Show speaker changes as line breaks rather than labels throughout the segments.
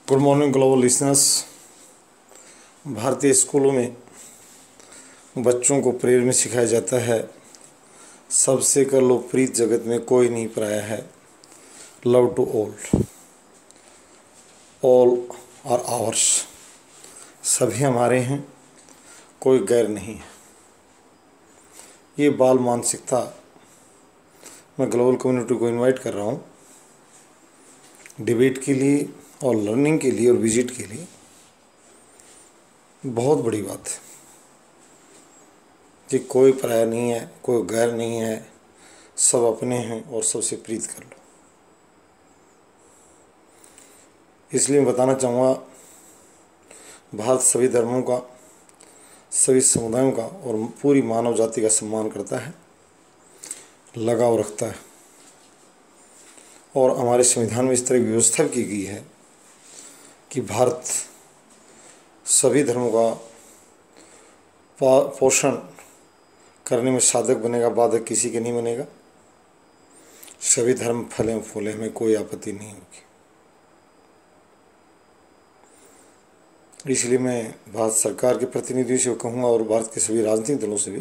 Good morning global listeners. भारतीय स्कूलों में बच्चों को प्रेयर में सिखाया जाता है, सबसे कर लो प्रीत जगत में कोई नहीं पराया है। Love to all are ours. सभी हमारे हैं, कोई गैर नहीं है। ये बाल मानसिकता मैं ग्लोबल कम्युनिटी को इनवाइट कर रहा हूँ डिबेट के लिए और लर्निंग के लिए और विजिट के लिए। बहुत बड़ी बात है कि कोई पराया नहीं है, कोई गैर नहीं है, सब अपने हैं और सबसे प्रीत कर लो। इसलिए मैं बताना चाहूँगा, भारत सभी धर्मों का, सभी समुदायों का और पूरी मानव जाति का सम्मान करता है, लगाव रखता है। और हमारे संविधान में इस तरह की व्यवस्था की गई है कि भारत सभी धर्मों का पोषण करने में साधक बनेगा, बाधक किसी के नहीं बनेगा। सभी धर्म फले फूले, में कोई आपत्ति नहीं होगी। इसलिए मैं भारत सरकार के प्रतिनिधियों से कहूँगा और भारत के सभी राजनीतिक दलों से भी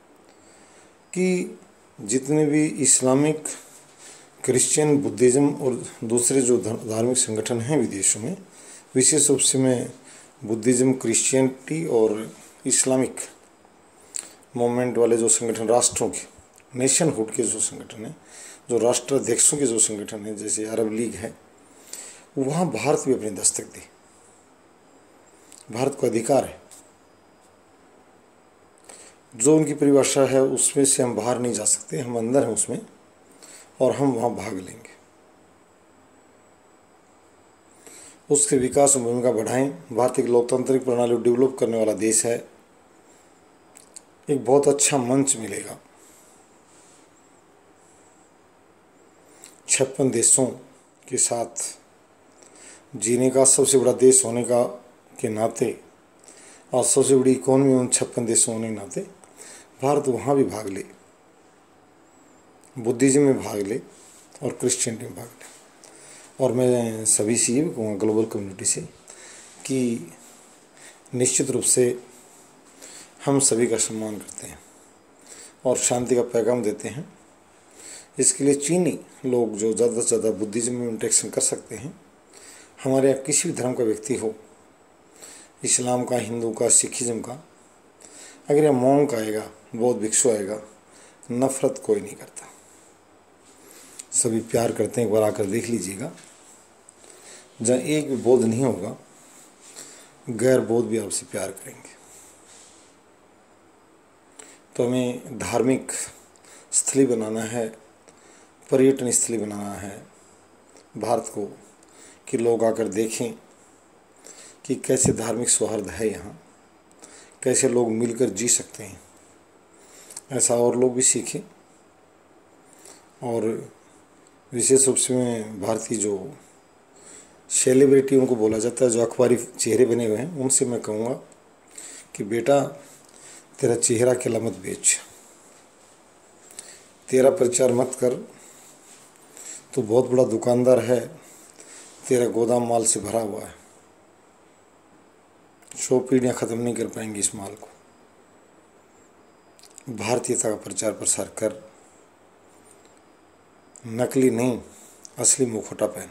कि जितने भी इस्लामिक, क्रिश्चियन, बुद्धिज़्म और दूसरे जो धार्मिक संगठन हैं विदेशों में, विशेष रूप से मैं बुद्धिज़्म, क्रिश्चियनिटी और इस्लामिक मूवमेंट वाले जो संगठन, राष्ट्रों के, नेशनहुड के जो संगठन हैं, जो राष्ट्राध्यक्षों के जो संगठन हैं, जैसे अरब लीग है, वहाँ भारत भी अपनी दस्तक दी। भारत को अधिकार है, जो उनकी परिभाषा है उसमें से हम बाहर नहीं जा सकते, हम अंदर हैं उसमें और हम वहाँ भाग लेंगे। उसके विकास में भूमिका बढ़ाएं। भारत एक लोकतांत्रिक प्रणाली डेवलप करने वाला देश है, एक बहुत अच्छा मंच मिलेगा। 56 देशों के साथ जीने का, सबसे बड़ा देश होने का के नाते और सबसे बड़ी इकोनॉमी उन 56 देशों होने के नाते भारत वहाँ भी भाग ले, बुद्धिज़्म में भाग ले और क्रिश्चियनिटी में भाग ले। और मैं सभी से ये भी कहूँगा, ग्लोबल कम्युनिटी से, कि निश्चित रूप से हम सभी का सम्मान करते हैं और शांति का पैगाम देते हैं। इसके लिए चीनी लोग जो ज़्यादा से ज़्यादा बुद्धिज़्म में इंटरेक्शन कर सकते हैं, हमारे यहाँ किसी भी धर्म का व्यक्ति हो, इस्लाम का, हिंदू का, सिखिज़्म का, अगर यह मोंक आएगा, बौद्ध भिक्षु आएगा, नफ़रत कोई नहीं करता, सभी प्यार करते हैं। एक बार आकर देख लीजिएगा, जहाँ एक भी बौद्ध नहीं होगा, गैर बौद्ध भी आपसे प्यार करेंगे। तो हमें धार्मिक स्थली बनाना है, पर्यटन स्थली बनाना है भारत को, कि लोग आकर देखें कि कैसे धार्मिक सौहार्द है यहाँ, कैसे लोग मिलकर जी सकते हैं, ऐसा और लोग भी सीखें। और विशेष रूप से मैं भारतीय जो सेलिब्रिटी उनको बोला जाता है, जो अखबारी चेहरे बने हुए हैं, उनसे मैं कहूँगा कि बेटा, तेरा चेहरा केला मत बेच, तेरा प्रचार मत कर, तो बहुत बड़ा दुकानदार है, तेरा गोदाम माल से भरा हुआ है, 100 पीढ़ियाँ ख़त्म नहीं कर पाएंगी इस माल को। भारतीयता का प्रचार प्रसार कर, नकली नहीं, असली मुखौटा पहन।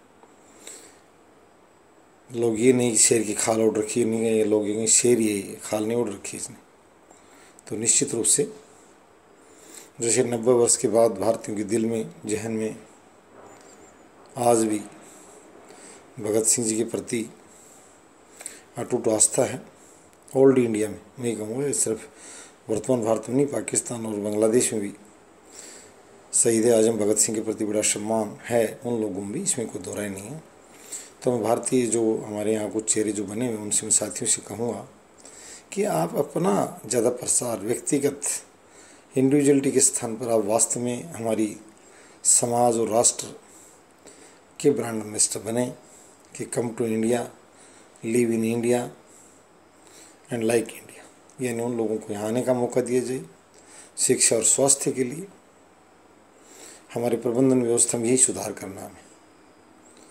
लोग ये नहीं शेर की खाल ओढ़ रखी है, नहीं है ये लोग, ये शेर ये खाल नहीं ओढ़ रखी इसने। तो निश्चित रूप से जैसे 90 वर्ष के बाद भारतीयों के दिल में, जहन में आज भी भगत सिंह जी के प्रति अटूट आस्था है। ओल्ड इंडिया में मैं कहूँगा, सिर्फ वर्तमान भारत में नहीं, पाकिस्तान और बांग्लादेश में भी शहीद आजम भगत सिंह के प्रति बड़ा सम्मान है उन लोगों में भी, इसमें कोई दो राय नहीं है। तो मैं भारतीय जो हमारे यहाँ कुछ चेहरे जो बने हुए, उनसे मैं साथियों से कहूँगा कि आप अपना ज़्यादा प्रसार, व्यक्तिगत इंडिविजुअलिटी के स्थान पर आप वास्तव में हमारी समाज और राष्ट्र के ब्रांड एम्बेसडर बने, कि come to India, live in India and like India, यानी उन लोगों को यहाँ आने का मौका दिया जाए। शिक्षा और स्वास्थ्य के लिए हमारे प्रबंधन व्यवस्था में यही सुधार करना है।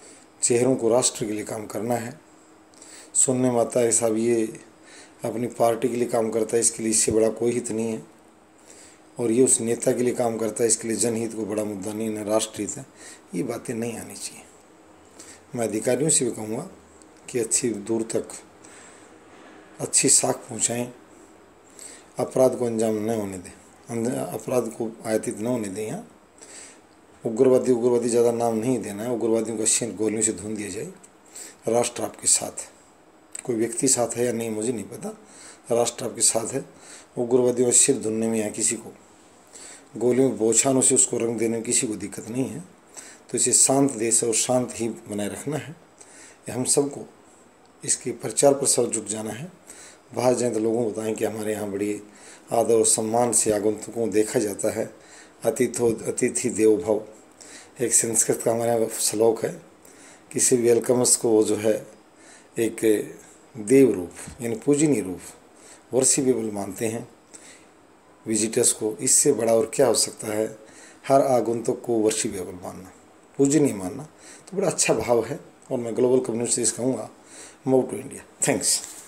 चेहरों को राष्ट्र के लिए काम करना है। सुनने में आता है साहब ये अपनी पार्टी के लिए काम करता है, इसके लिए इससे बड़ा कोई हित नहीं है, और ये उस नेता के लिए काम करता है, इसके लिए जनहित को बड़ा मुद्दा नहीं है, राष्ट्रहित है। ये बातें नहीं आनी चाहिए। मैं अधिकारियों से भी कहूँगा कि अच्छी दूर तक अच्छी साख पहुँचाएँ, अपराध को अंजाम न होने दें, अपराध को आयतित न होने दें। यहाँ उग्रवादी ज़्यादा नाम नहीं देना है, उग्रवादियों का शीन गोलियों से धुन दिया जाए। राष्ट्र आपके साथ है, कोई व्यक्ति साथ है या नहीं मुझे नहीं पता, राष्ट्र आपके साथ है। उग्रवादियों का सिर धुनने में या किसी को गोलियों बौछारों से उसको रंग देने में किसी को दिक्कत नहीं है। तो इसे शांत देश और शांत ही बनाए रखना है। हम सबको इसके प्रचार प्रसार जुट जाना है। बाहर जाएँ तो लोगों को बताएं कि हमारे यहाँ बड़ी आदर और सम्मान से आगंतुकों को देखा जाता है। अतिथि देवो भव, एक संस्कृत का हमारे यहाँ श्लोक है। किसी भी वेलकमर्स को जो है एक देव रूप यानी पूजनीय रूप, वर्शिपेबल मानते हैं विजिटर्स को। इससे बड़ा और क्या हो सकता है? हर आगंतुक को वर्शिपेबल मानना, पूजनीय मानना, तो बड़ा अच्छा भाव है। और मैं ग्लोबल कम्युनिटी से कहूँगा, मूव टू इंडिया। थैंक्स।